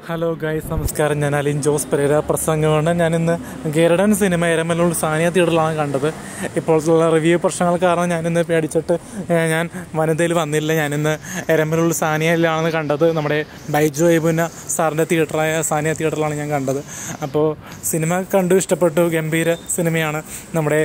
Hello guys, നമസ്കാരം. ഞാൻ അലിൻ ജോസ് പെരേര പ്രസംഗമാണ്. ഞാനിന്ന് ഗരുഡൻ സിനിമ എരമല്ലൂർ സാനിയ തിയേറ്ററിലാണ് കണ്ടത്. ഇപ്പോഴത്തുള്ള റിവ്യൂ പ്രശ്നങ്ങൾ കാരണം ഞാനിന്ന് പേടിച്ചിട്ട് ഞാൻ വനിതയിൽ വന്നില്ല. ഞാനിന്ന് എരമല്ലൂർ സാനിയയിലാണ് കണ്ടത്. നമ്മുടെ ബൈജു ഐബുന സാറിൻ്റെ തിയേറ്ററായ സാനിയ തിയേറ്ററിലാണ് ഞാൻ കണ്ടത്. അപ്പോൾ സിനിമ കണ്ടു, ഇഷ്ടപ്പെട്ടു. ഗംഭീര സിനിമയാണ്. നമ്മുടെ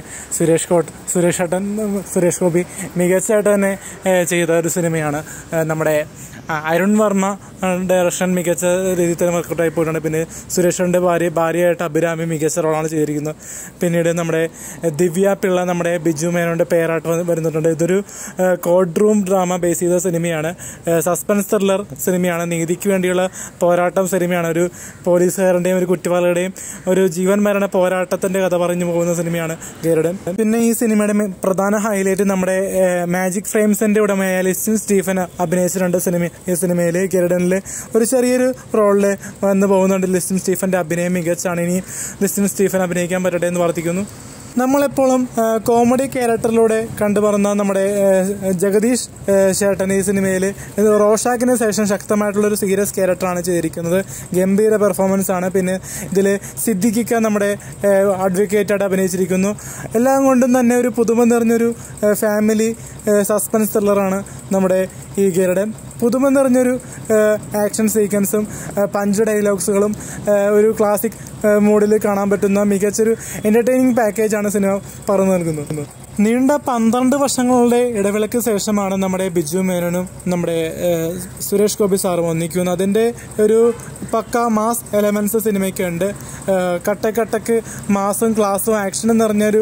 സുരേഷ് ഗോപി മികച്ചതായിട്ട് തന്നെ ചെയ്ത ഒരു സിനിമയാണ്. നമ്മുടെ അരുൺ വർമ്മ ഡയറക്ഷൻ മികച്ച രീതിയിൽ തന്നെ വർക്കൗട്ടായി പോയിട്ടുണ്ട്. പിന്നെ സുരേഷിൻ്റെ ഭാര്യയായിട്ട് അഭിരാമി മികച്ച റോളാണ് ചെയ്തിരിക്കുന്നത്. പിന്നീട് നമ്മുടെ ദിവ്യ പിള്ള, നമ്മുടെ ബിജു മേനോൻ്റെ പേരായിട്ട് വരുന്നുണ്ട്. ഇതൊരു കോർട്ട് റൂം ഡ്രാമ ബേസ് ചെയ്ത സിനിമയാണ്. സസ്പെൻസ് ത്രില്ലർ സിനിമയാണ്. നീതിക്ക് വേണ്ടിയുള്ള പോരാട്ടം സിനിമയാണ്. ഒരു പോലീസുകാരൻ്റെയും ഒരു കുറ്റവാളിയുടെയും ഒരു ജീവൻ മരണ പോരാട്ടത്തിൻ്റെ കഥ പറഞ്ഞു പോകുന്ന സിനിമയാണ് ഗരുഡൻ. പിന്നെ ഈ സിനിമയുടെ പ്രധാന ഹൈലൈറ്റ് നമ്മുടെ മാജിക് ഫ്രെയിംസിൻ്റെ ഉടമയായ ലിസ്റ്റിൻ സ്റ്റീഫൻ അഭിനയിച്ചിട്ടുണ്ട്. ഈ സിനിമയിൽ ഗരുഡനിൽ ഒരു ചെറിയൊരു റോളിൽ വന്ന് പോകുന്നുണ്ട്. ലിസ്റ്റിൻ സ്റ്റീഫൻ്റെ അഭിനയം മികച്ചാണ്. ഇനി ലിസ്റ്റിൻ സ്റ്റീഫൻ അഭിനയിക്കാൻ പറ്റട്ടെ എന്ന് പ്രാർത്ഥിക്കുന്നു. നമ്മളെപ്പോഴും കോമഡി ക്യാരക്ടറിലൂടെ കണ്ടുപറന്ന നമ്മുടെ ജഗദീഷ് ചേട്ടൻ ഈ സിനിമയിൽ റോഷാക്കിന് ശേഷം ശക്തമായിട്ടുള്ളൊരു സീരിയസ് ക്യാരക്ടറാണ് ചെയ്തിരിക്കുന്നത്. ഗംഭീര പെർഫോമൻസ് ആണ്. പിന്നെ ഇതിൽ സിദ്ദിഖിക്ക നമ്മുടെ അഡ്വക്കേറ്റായിട്ട് അഭിനയിച്ചിരിക്കുന്നു. എല്ലാം കൊണ്ടും തന്നെ ഒരു പുതുമ നിറഞ്ഞൊരു ഫാമിലി സസ്പെൻസ് ത്രില്ലറാണ് നമ്മുടെ ഈ ഗരുഡൻ. പുതുമ നിറഞ്ഞൊരു ആക്ഷൻ സീക്വൻസും പഞ്ച് ഡയലോഗ്സുകളും ഒരു ക്ലാസിക് മൂഡിൽ കാണാൻ പറ്റുന്ന മികച്ചൊരു എൻ്റർടൈനിങ് പാക്കേജാണ് സിനിമ പറഞ്ഞു നൽകുന്നത്. നീണ്ട 12 വർഷങ്ങളുടെ ഇടവേളയ്ക്ക് ശേഷമാണ് നമ്മുടെ ബിജു മേനോനും നമ്മുടെ സുരേഷ് ഗോപി സാറും ഒന്നിക്കുന്നത്. അതിൻ്റെ ഒരു പക്ക മാസ് എലമെൻറ്റ്സ് സിനിമയ്ക്കുണ്ട്. കട്ടക്ക് മാസും ക്ലാസ്സും ആക്ഷനും നിറഞ്ഞൊരു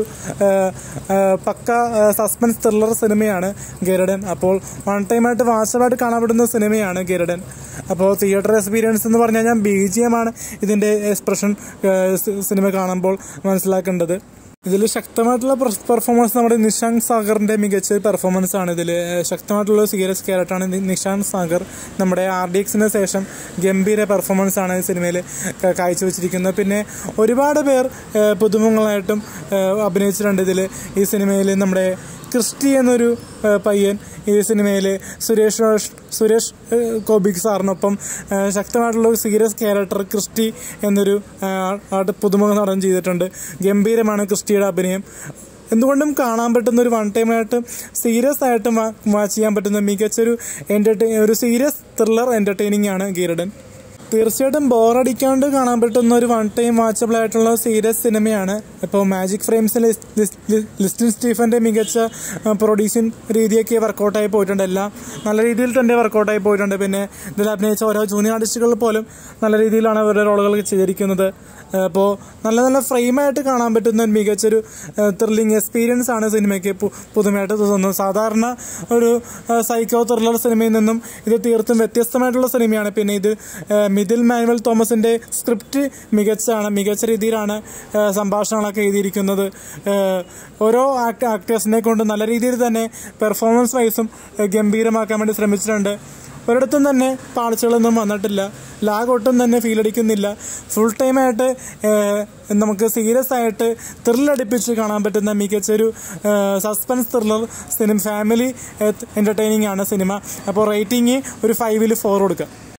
പക്ക സസ്പെൻസ് ത്രില്ലർ സിനിമയാണ് ഗരുഡൻ. അപ്പോൾ വൺ ടൈമായിട്ട് വാച്ചബിളായിട്ട് കാണപ്പെടുന്ന സിനിമയാണ് ഗരുഡൻ. അപ്പോൾ തിയേറ്റർ എക്സ്പീരിയൻസ് എന്ന് പറഞ്ഞു കഴിഞ്ഞാൽ BGM ആണ് ഇതിൻ്റെ എക്സ്പ്രഷൻ സിനിമ കാണുമ്പോൾ മനസ്സിലാക്കേണ്ടത്. ഇതിൽ ശക്തമായിട്ടുള്ള പെർഫോമൻസ് നമ്മുടെ നിഷാന്ത് സാഗറിൻ്റെ മികച്ച പെർഫോമൻസ് ആണ്. ഇതിൽ ശക്തമായിട്ടുള്ള സീരിയസ് ക്യാരക്ടറാണ് നിഷാന്ത് സാഗർ. നമ്മുടെ RDXന് ശേഷം ഗംഭീര പെർഫോമൻസ് ആണ് ഈ സിനിമയിൽ കാഴ്ചവെച്ചിരിക്കുന്നത്. പിന്നെ ഒരുപാട് പേർ പുതുമുഖങ്ങളായിട്ടും അഭിനയിച്ചിട്ടുണ്ട് ഇതിൽ. ഈ സിനിമയിൽ നമ്മുടെ ക്രിസ്റ്റി എന്നൊരു പയ്യൻ ഈ സിനിമയിൽ സുരേഷ് ഗോപി സാറിനൊപ്പം ശക്തമായിട്ടുള്ള സീരിയസ് ക്യാരക്ടർ ക്രിസ്റ്റി എന്നൊരു പുതുമുഖ നടൻ ചെയ്തിട്ടുണ്ട്. ഗംഭീരമാണ് ക്രിസ്റ്റിയുടെ അഭിനയം. എന്തുകൊണ്ടും കാണാൻ പറ്റുന്ന ഒരു വൺ ടൈമായിട്ട് സീരിയസ് ആയിട്ടും വാച്ച് ചെയ്യാൻ പറ്റുന്ന മികച്ചൊരു ഒരു സീരിയസ് ത്രില്ലർ എൻ്റർടൈനിങ് ആണ് ഗരുഡൻ. തീർച്ചയായിട്ടും ബോറടിക്കാണ്ട് കാണാൻ പറ്റുന്ന ഒരു വൺ ടൈം വാച്ചബിൾ ആയിട്ടുള്ള സീരിയസ് സിനിമയാണ്. ഇപ്പോൾ മാജിക് ഫ്രെയിംസിൽ ലിസ്റ്റിൻ സ്റ്റീഫൻ്റെ മികച്ച പ്രൊഡ്യൂസിങ് രീതിയൊക്കെ വർക്കൗട്ടായി പോയിട്ടുണ്ട്. എല്ലാം നല്ല രീതിയിൽ തന്നെ വർക്കൗട്ടായി പോയിട്ടുണ്ട്. പിന്നെ ഇതിൽ അഭിനയിച്ച ഓരോ ജൂനിയർ ആർട്ടിസ്റ്റുകൾ പോലും നല്ല രീതിയിലാണ് അവരുടെ റോളുകൾ ചെയ്തിരിക്കുന്നത്. അപ്പോൾ നല്ല ഫ്രെയിമായിട്ട് കാണാൻ പറ്റുന്ന മികച്ചൊരു ത്രില്ലിങ് എക്സ്പീരിയൻസ് ആണ് സിനിമയ്ക്ക് പുതുമയായിട്ട് തോന്നുന്നത്. സാധാരണ ഒരു സൈക്കോ ത്രില്ലർ സിനിമയിൽ നിന്നും ഇത് തീർത്തും വ്യത്യസ്തമായിട്ടുള്ള സിനിമയാണ്. പിന്നെ ഇത് മിഥിൽ മാനുവൽ തോമസിൻ്റെ സ്ക്രിപ്റ്റ് മികച്ചാണ്. മികച്ച രീതിയിലാണ് സംഭാഷണങ്ങളൊക്കെ എഴുതിയിരിക്കുന്നത്. ഓരോ ആക്ടേഴ്സിനെ കൊണ്ട് നല്ല രീതിയിൽ തന്നെ പെർഫോമൻസ് വൈസും ഗംഭീരമാക്കാൻ വേണ്ടി ശ്രമിച്ചിട്ടുണ്ട്. ഒരിടത്തും തന്നെ പാളിച്ചകളൊന്നും വന്നിട്ടില്ല. ലാഗ് ഒട്ടും തന്നെ ഫീൽ അടിക്കുന്നില്ല. ഫുൾ ടൈമായിട്ട് നമുക്ക് സീരിയസ് ആയിട്ട് ത്രില്ലടിപ്പിച്ച് കാണാൻ പറ്റുന്ന മികച്ചൊരു സസ്പെൻസ് ത്രില്ലർ ഫാമിലി എൻ്റർടൈനിങ് ആണ് സിനിമ. അപ്പോൾ റേറ്റിംഗ് ഒരു 5ൽ 4 കൊടുക്കുക.